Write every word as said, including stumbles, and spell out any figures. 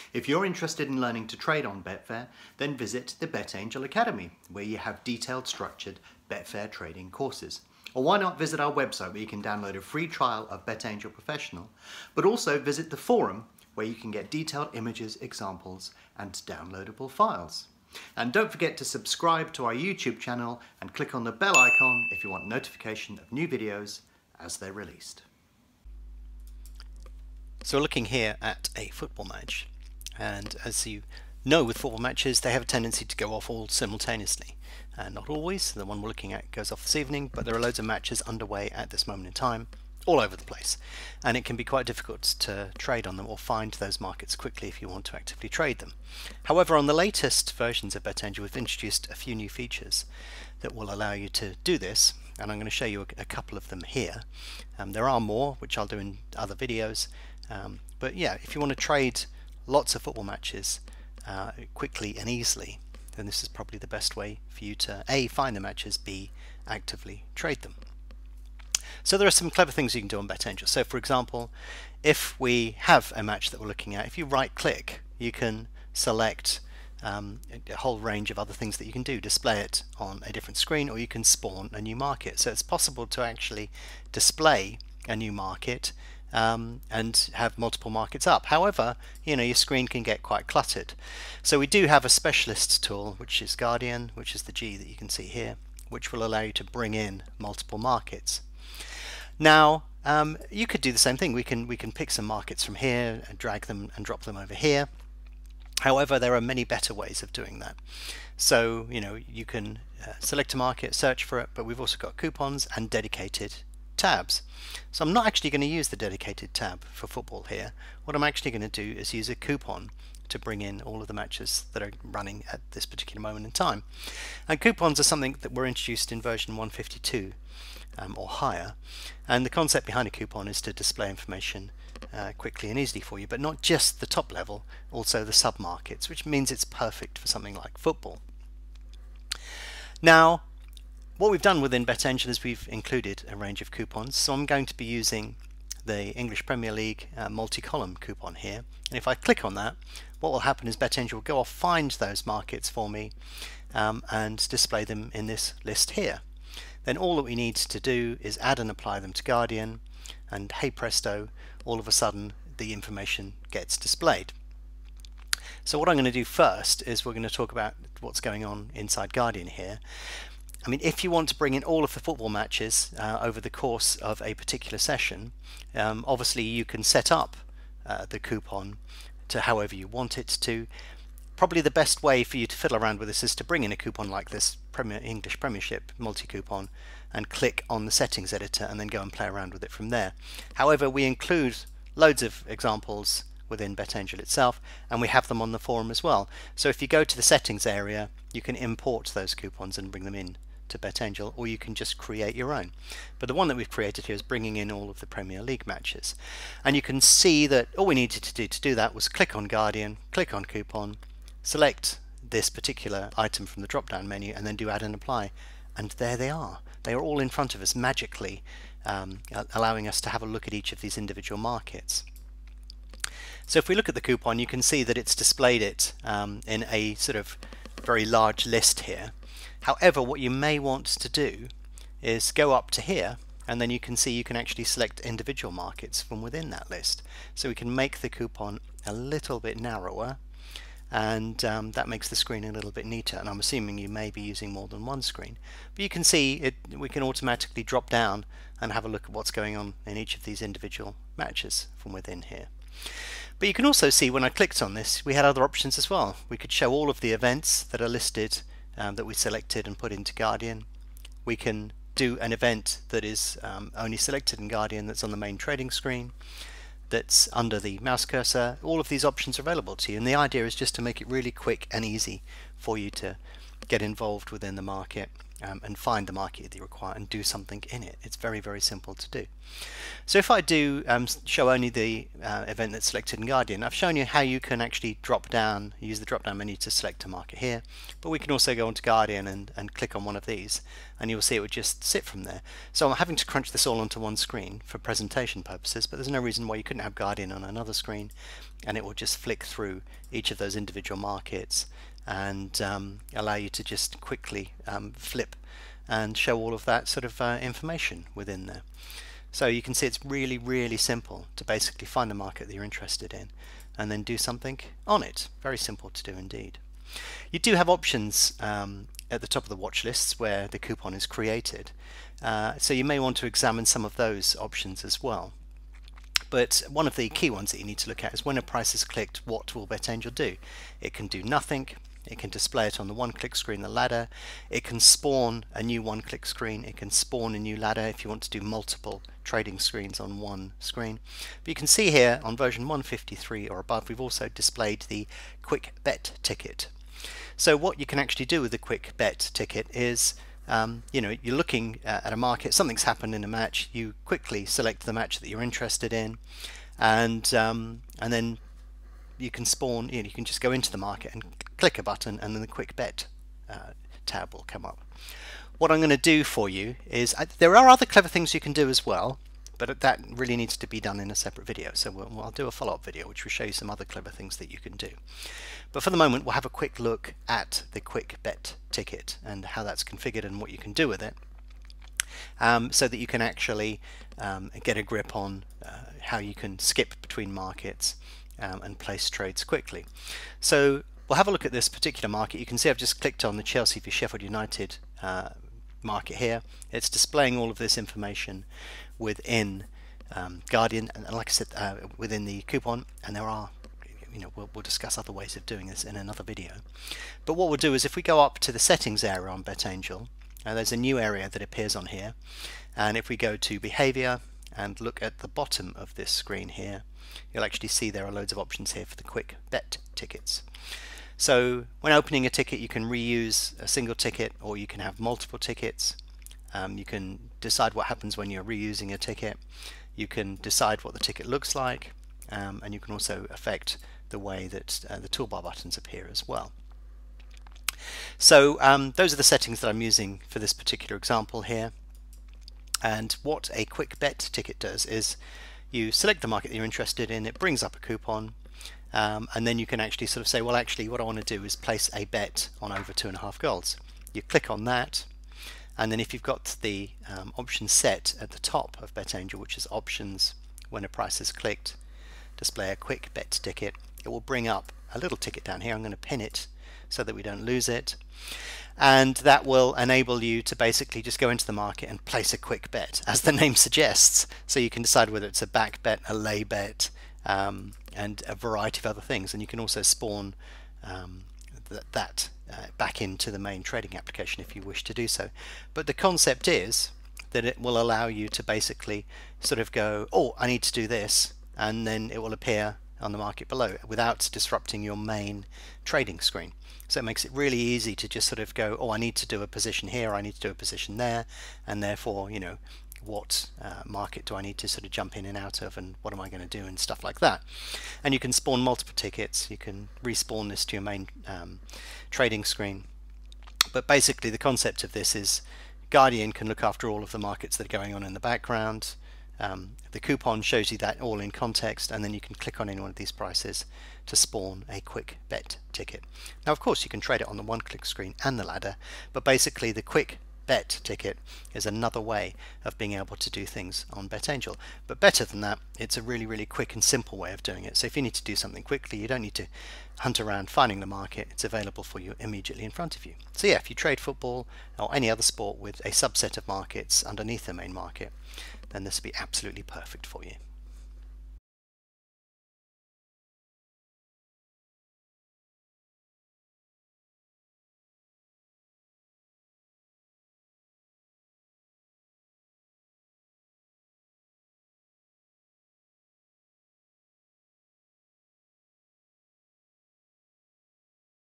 If you're interested in learning to trade on Betfair, then visit the BetAngel Academy, where you have detailed structured Betfair trading courses. Or why not visit our website where you can download a free trial of BetAngel Professional, but also visit the forum where you can get detailed images, examples and downloadable files. And don't forget to subscribe to our YouTube channel and click on the bell icon if you want notification of new videos as they're released. So we're looking here at a football match, and as you know with football matches they have a tendency to go off all simultaneously. Uh, not always, the one we're looking at goes off this evening, but there are loads of matches underway at this moment in time all over the place, and it can be quite difficult to trade on them or find those markets quickly if you want to actively trade them. However, on the latest versions of BetAngel we've introduced a few new features that will allow you to do this, and I'm going to show you a, a couple of them here. Um, there are more which I'll do in other videos, um, but yeah, if you want to trade lots of football matches uh, quickly and easily, then this is probably the best way for you to A, find the matches, B, actively trade them. So there are some clever things you can do on BetAngel. So for example, if we have a match that we're looking at, if you right click you can select um, a whole range of other things that you can do, display it on a different screen, or you can spawn a new market. So it's possible to actually display a new market Um, and have multiple markets up. However, you know, your screen can get quite cluttered. So we do have a specialist tool, which is Guardian, which is the G that you can see here, which will allow you to bring in multiple markets. Now, um, you could do the same thing. We can we can pick some markets from here and drag them and drop them over here. However, there are many better ways of doing that. So, you know, you can uh, select a market, search for it, but we've also got coupons and dedicated tabs. So I'm not actually going to use the dedicated tab for football here. What I'm actually going to do is use a coupon to bring in all of the matches that are running at this particular moment in time. And coupons are something that were introduced in version one fifty-two um, or higher, and the concept behind a coupon is to display information uh, quickly and easily for you, but not just the top level, also the sub markets, which means it's perfect for something like football. Now, what we've done within BetAngel is we've included a range of coupons. So I'm going to be using the English Premier League uh, multi-column coupon here, and if I click on that, what will happen is BetAngel will go off, find those markets for me um, and display them in this list here. Then all that we need to do is add and apply them to Guardian, and hey presto, all of a sudden the information gets displayed. So what I'm going to do first is we're going to talk about what's going on inside Guardian here. I mean, if you want to bring in all of the football matches uh, over the course of a particular session, um, obviously you can set up uh, the coupon to however you want it to. Probably the best way for you to fiddle around with this is to bring in a coupon like this Premier English Premiership multi-coupon and click on the settings editor and then go and play around with it from there. However, we include loads of examples within BetAngel itself, and we have them on the forum as well. So if you go to the settings area, you can import those coupons and bring them in to BetAngel, or you can just create your own. But the one that we've created here is bringing in all of the Premier League matches, and you can see that all we needed to do to do that was click on Guardian, click on coupon, select this particular item from the drop down menu, and then do add and apply, and there they are. They are all in front of us magically, um, allowing us to have a look at each of these individual markets. So if we look at the coupon, you can see that it's displayed it um, in a sort of very large list here. However, what you may want to do is go up to here, and then you can see you can actually select individual markets from within that list. So we can make the coupon a little bit narrower, and um, that makes the screen a little bit neater. And I'm assuming you may be using more than one screen, but you can see it, we can automatically drop down and have a look at what's going on in each of these individual matches from within here. But you can also see when I clicked on this, we had other options as well. We could show all of the events that are listed Um, that we selected and put into Guardian. We can do an event that is um, only selected in Guardian, that's on the main trading screen, that's under the mouse cursor. All of these options are available to you, and the idea is just to make it really quick and easy for you to get involved within the market um, and find the market that you require and do something in it. It's very, very simple to do. So if I do um, show only the uh, event that's selected in Guardian, I've shown you how you can actually drop down, use the drop down menu to select a market here, but we can also go onto Guardian and, and click on one of these, and you'll see it would just sit from there. So I'm having to crunch this all onto one screen for presentation purposes, but there's no reason why you couldn't have Guardian on another screen, and it will just flick through each of those individual markets and um, allow you to just quickly um, flip and show all of that sort of uh, information within there. So you can see it's really, really simple to basically find the market that you're interested in and then do something on it. Very simple to do indeed. You do have options um, at the top of the watch lists where the coupon is created, uh, so you may want to examine some of those options as well. But one of the key ones that you need to look at is when a price is clicked, what will BetAngel do? It can do nothing. It can display it on the one-click screen, the ladder. It can spawn a new one-click screen. It can spawn a new ladder if you want to do multiple trading screens on one screen. But you can see here on version one fifty-three or above, we've also displayed the quick bet ticket. So what you can actually do with the quick bet ticket is, um, you know, you're looking at a market, something's happened in a match, you quickly select the match that you're interested in, and um, and then you can spawn, you know, you can just go into the market and click a button, and then the quick bet uh, tab will come up. What I'm going to do for you is, I, there are other clever things you can do as well, but that really needs to be done in a separate video, so we'll, I'll do a follow-up video which will show you some other clever things that you can do. But for the moment we'll have a quick look at the quick bet ticket and how that's configured and what you can do with it, um, so that you can actually um, get a grip on uh, how you can skip between markets um, and place trades quickly. So we'll have a look at this particular market. You can see I've just clicked on the Chelsea v Sheffield United uh, market here. It's displaying all of this information within um, Guardian, and like I said, uh, within the coupon, and there are, you know, we'll, we'll discuss other ways of doing this in another video. But what we'll do is if we go up to the settings area on BetAngel, uh, there's a new area that appears on here, and if we go to behavior and look at the bottom of this screen here, you'll actually see there are loads of options here for the quick bet tickets. So when opening a ticket, you can reuse a single ticket, or you can have multiple tickets. Um, you can decide what happens when you're reusing a ticket. You can decide what the ticket looks like, um, and you can also affect the way that uh, the toolbar buttons appear as well. So um, those are the settings that I'm using for this particular example here. And what a quick bet ticket does is you select the market that you're interested in, it brings up a coupon, um, and then you can actually sort of say, well, actually what I want to do is place a bet on over two and a half goals. You click on that, and then if you've got the um, option set at the top of BetAngel, which is options, when a price is clicked, display a quick bet ticket, it will bring up a little ticket down here. I'm going to pin it so that we don't lose it, and that will enable you to basically just go into the market and place a quick bet, as the name suggests. So you can decide whether it's a back bet, a lay bet, um, and a variety of other things, and you can also spawn um, th that uh, back into the main trading application if you wish to do so. But the concept is that it will allow you to basically sort of go, oh, I need to do this, and then it will appear on the market below without disrupting your main trading screen. So it makes it really easy to just sort of go, oh, I need to do a position here, I need to do a position there, and therefore, you know, what uh, market do I need to sort of jump in and out of, and what am I going to do, and stuff like that. And you can spawn multiple tickets, you can respawn this to your main um, trading screen. But basically the concept of this is Guardian can look after all of the markets that are going on in the background. Um, the coupon shows you that all in context, and then you can click on any one of these prices to spawn a quick bet ticket. Now of course you can trade it on the one click screen and the ladder, but basically the quick bet ticket is another way of being able to do things on BetAngel. But better than that, it's a really really quick and simple way of doing it. So if you need to do something quickly, you don't need to hunt around finding the market, it's available for you immediately in front of you. So yeah, if you trade football or any other sport with a subset of markets underneath the main market, then this will be absolutely perfect for you.